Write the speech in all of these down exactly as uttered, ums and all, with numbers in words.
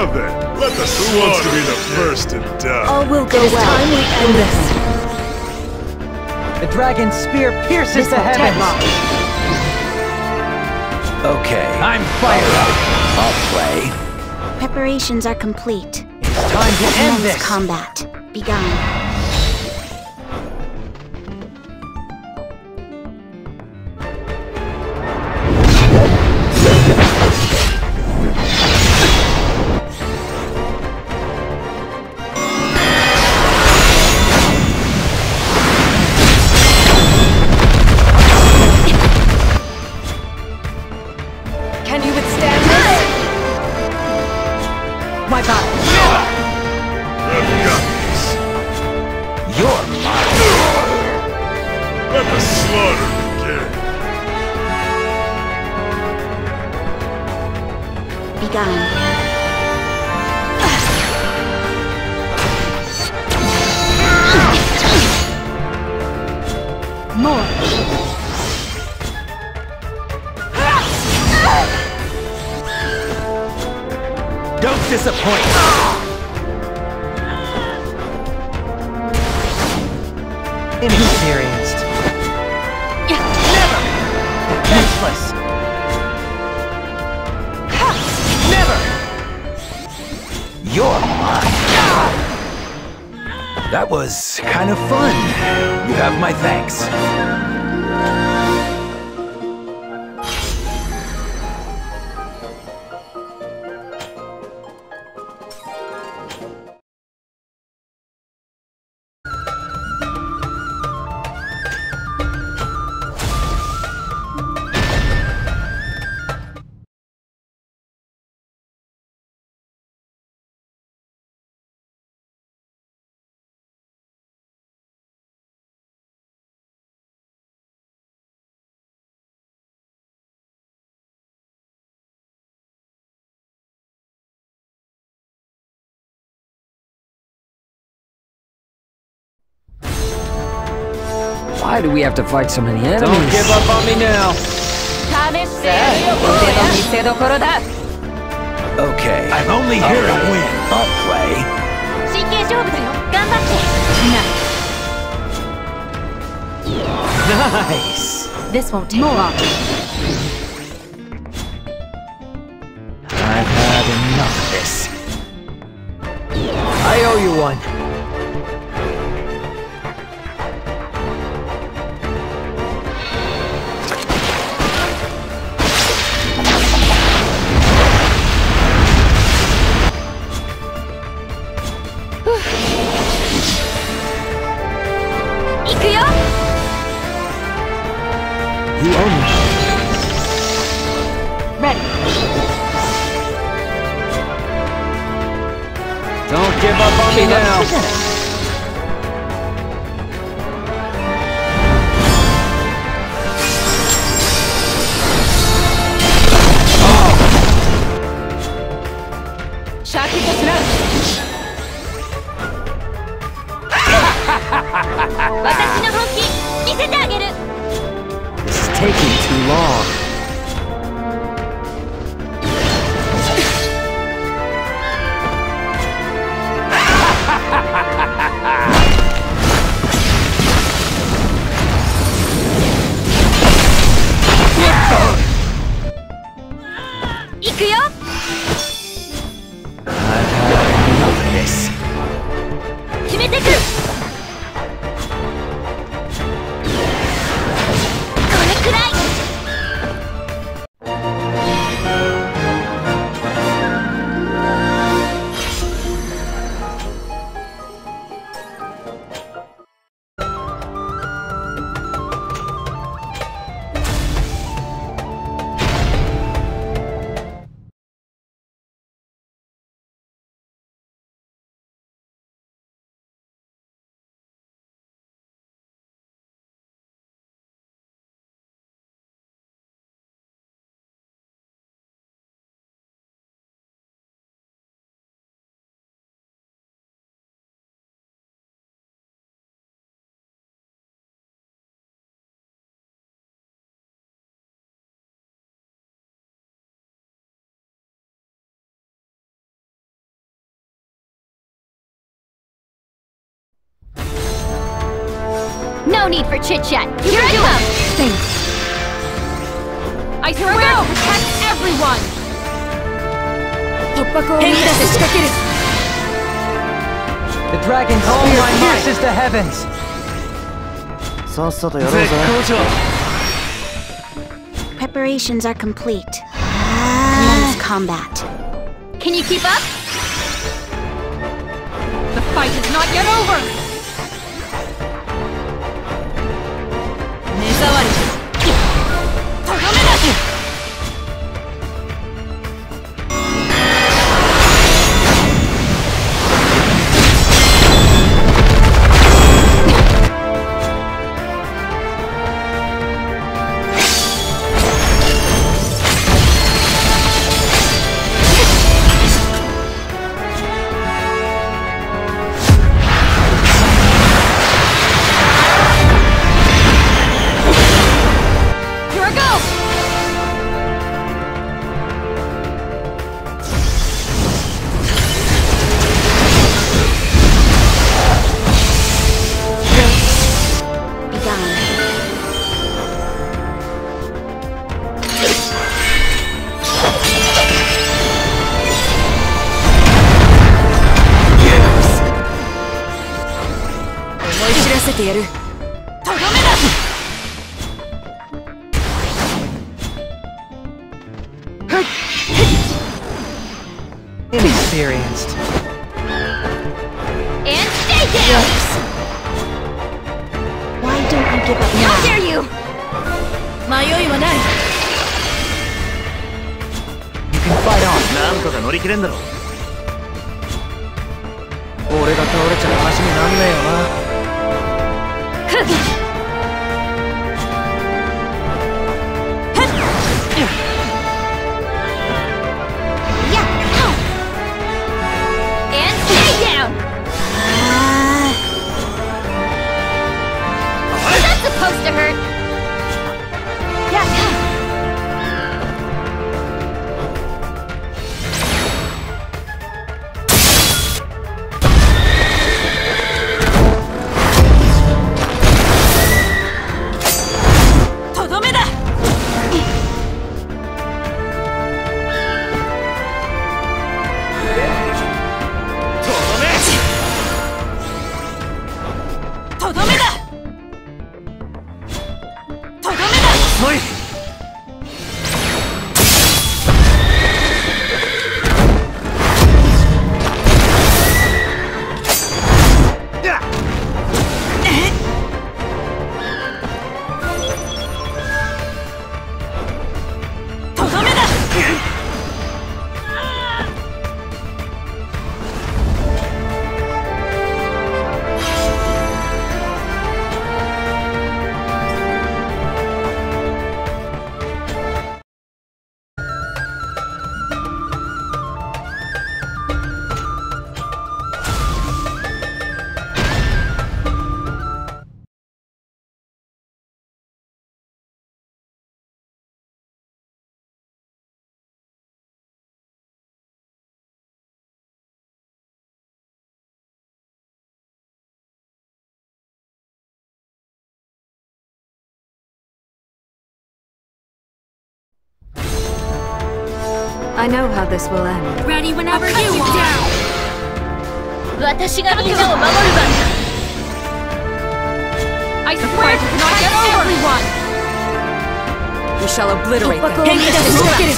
Now then, let the Who wants to be the first to die? All will go It is well. time we end this. The dragon's spear pierces This the will heavens. test. Okay. I'm fired up. I'll play. Preparations are complete. It's time to end Commence this. combat. Begun. Can you withstand this? My God. I've got this. You're mine. Let the slaughter begin. Begun. More. Don't disappoint. Inexperienced. Never. Defenseless. Never. You're mine. That was kind of fun. You have my thanks. Why do we have to fight so many enemies? Don't give up on me now. Okay. I'm only here to win. I'll play. Nice. This won't take long. I've had enough of this. I owe you one. You owe me. Ready. Don't give up on me now. Shaki to 'This is taking too long. No need for chit-chat. Here I come! Thanks. I swear to protect everyone! 突破口を見出して仕掛ける The dragon's spear pierces the heavens. さっさとやろうぜ。 Preparations are complete. Commence combat. Can you keep up? The fight is not yet over! 目障りとどめだ！ せてやる。 とどめだ。 Inexperienced. And stay down! Why don't you give up How now? dare you! 迷いはない。 You can fight on. なんとか乗り切れんだろう。 俺が倒れちゃ話になんねえよな。 And stay down! That's supposed to hurt! I know how this will end. Ready whenever you are! 私がみんなを守る番だ I swear to not get everyone! We shall obliterate them. 突破口を見出して仕掛ける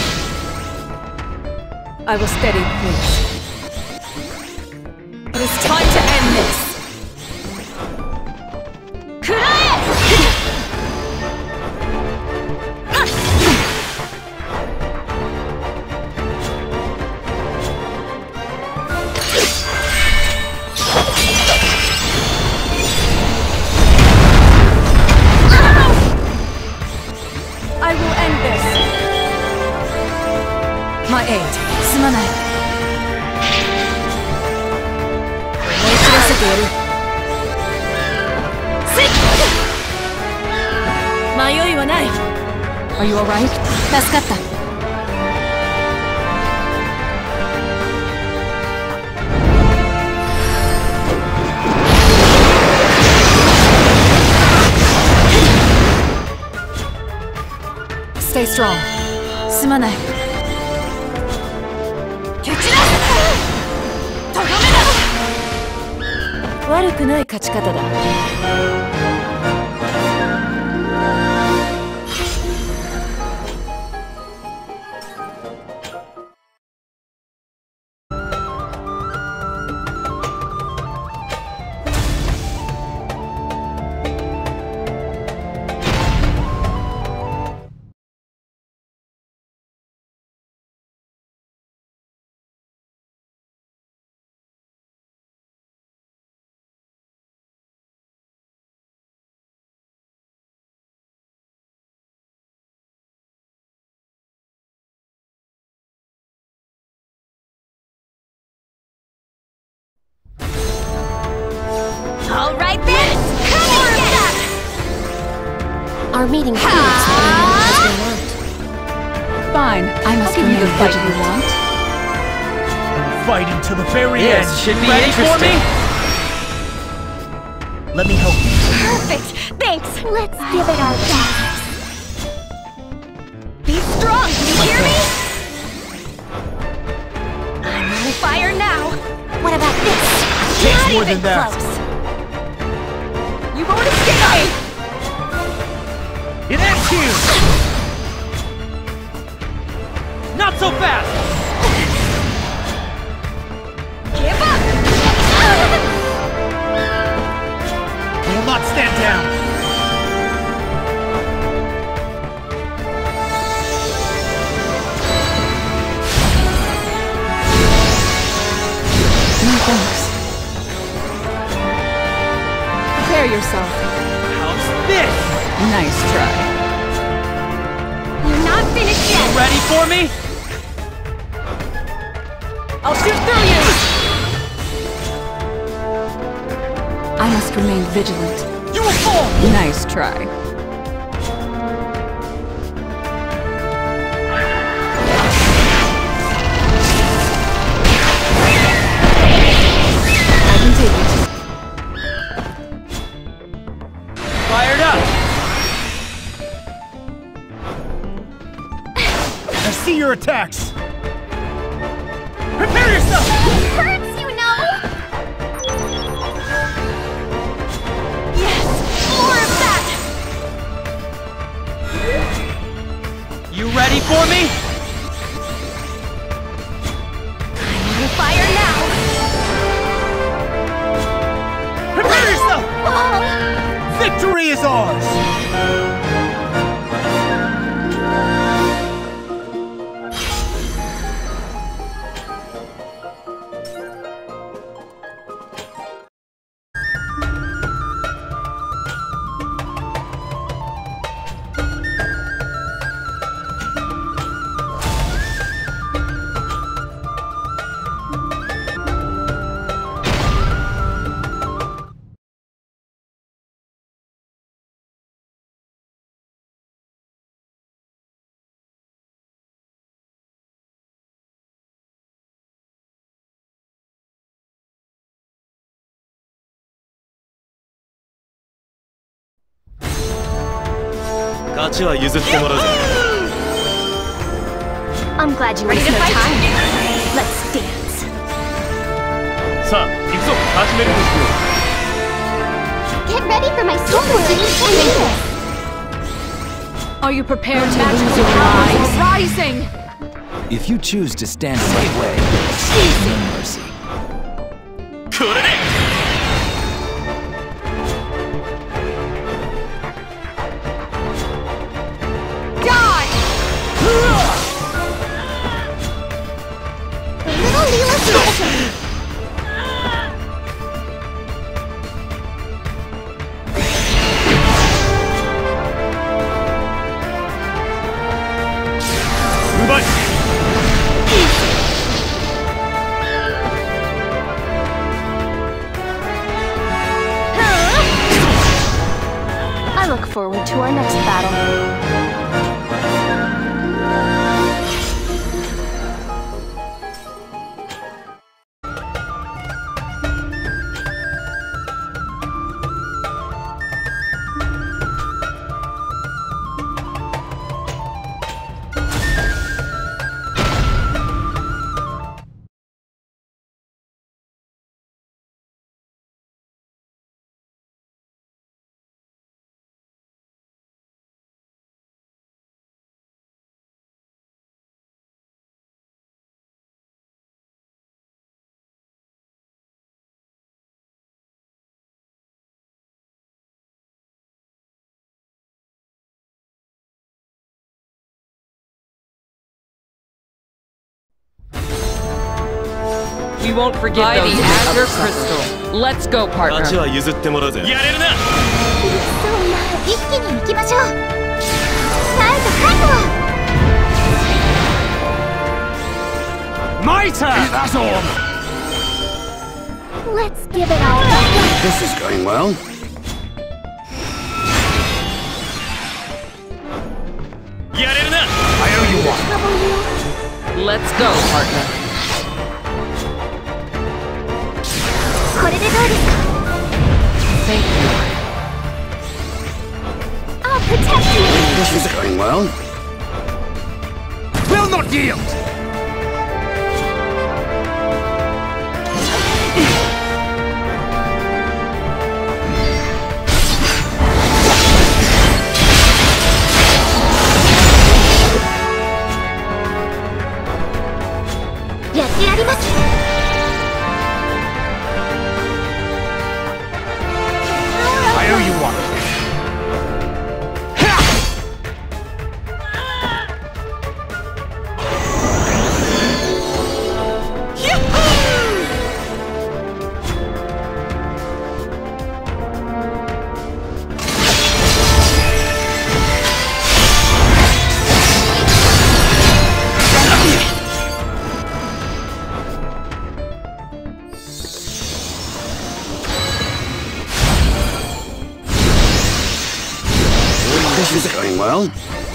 I will steady things. It is time to end this. 食らえ I will end this. My aid. すまない。思い知らせてやる。迷いはない。Are you alright? 助かった。 Stay strong. すまない。蹴散らす。とどめだ。悪くない勝ち方だ。 All right then, come on! Our meeting proves what we want. Fine, I must give you the fight you want. Fight until the very Yes, end. should be Ready for interesting. me? Let me help you. Perfect, thanks. Let's give it our best. Be strong, do you hear me? I'm on fire now. What about this? Takes Not more even than that. close. You won't escape me! It ends here! Not so fast! Give up! I will not stand down! No thanks. Prepare yourself. How's this? Nice try. You're not finished yet! Ready for me? I'll shoot through you! I must remain vigilant. You will fall! Nice try. I can take it. Fired up! I see your attacks! Prepare yourself! It hurts, you know! Yes! More of that! You ready for me? I'm on fire now! Prepare yourself! Oh! Victory is ours! I'm glad you wasted no time. Let's dance. さあ、行くぞ。始めるですよ。 Get ready for my sword! Are you prepared to lose your lives? Rising! If you choose to stand in my way, no mercy. これで Little Leela's mission! I look forward to our next battle. We won't forget By those the in the Azure other sector. Crystal. Let's go, 街 partner. は譲ってもらうぜ。やれるな。 そうな一気に行きましょう。ファイトファイト。 My turn! That's all! Let's give it all back. This is going well. I owe you one. Let's go, partner. これでどうですか Thank you. I'll protect you. This is going well. Will not yield! I owe you one. This is going well.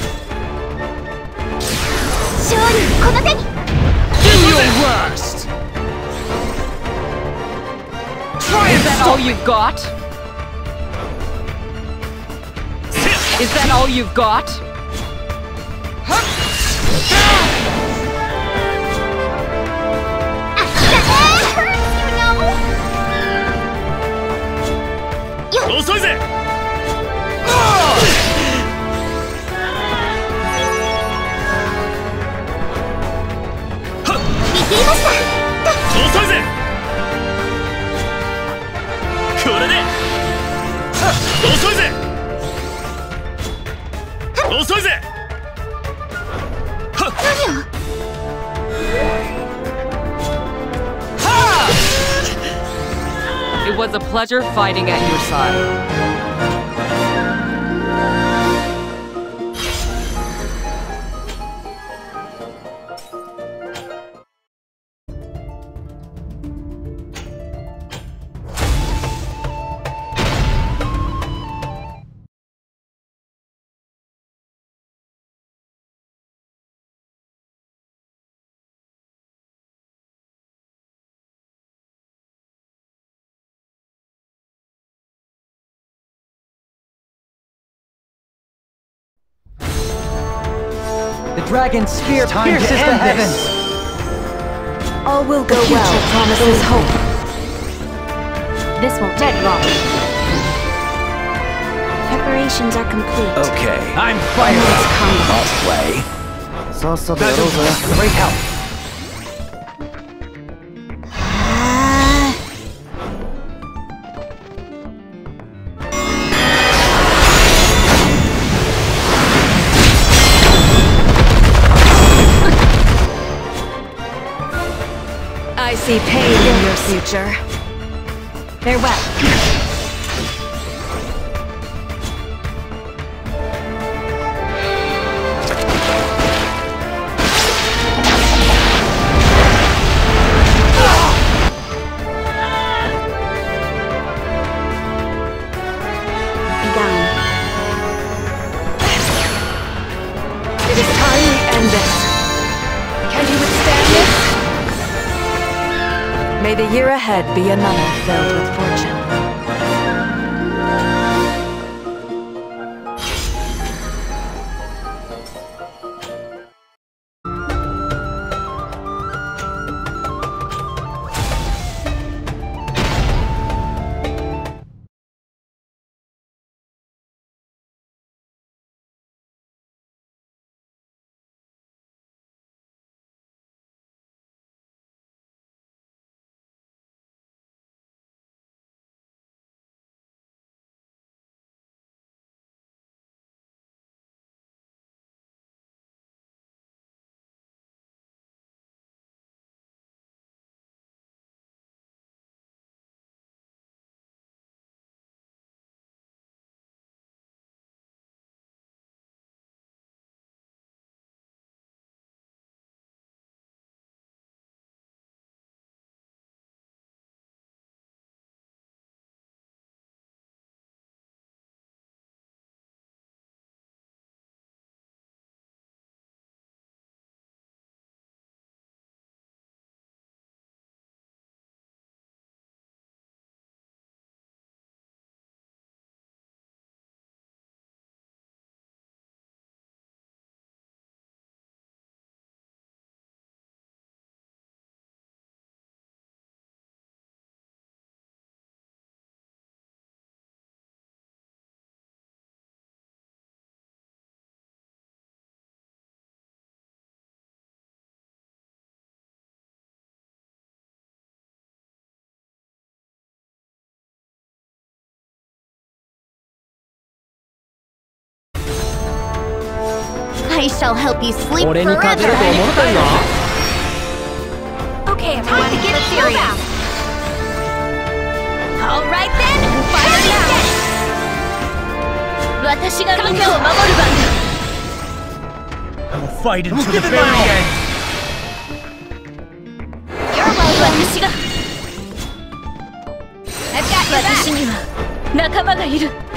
Do your worst! Try Is that all you've got? Is that all you've got? It was a pleasure fighting at your side. The dragon's spear pierces the heavens! All will go well. Promises hope. This won't take long. Preparations are complete. Okay, I'm fired Commence up. combat. I'll play. Great help. Ah. I see pain in your future. Farewell. Begun. It is time we end this. Can you withstand this? May the year ahead be another filled with fortune. I shall help you sleep 俺に forever. 勝てると思ったんだ Okay, everyone, Time to get let's serious. move out. All right then, fire now. 私がみんなを守る番だ。 I will fight until the very end. You're welcome. 私が。I've got your back. 私には仲間がいる。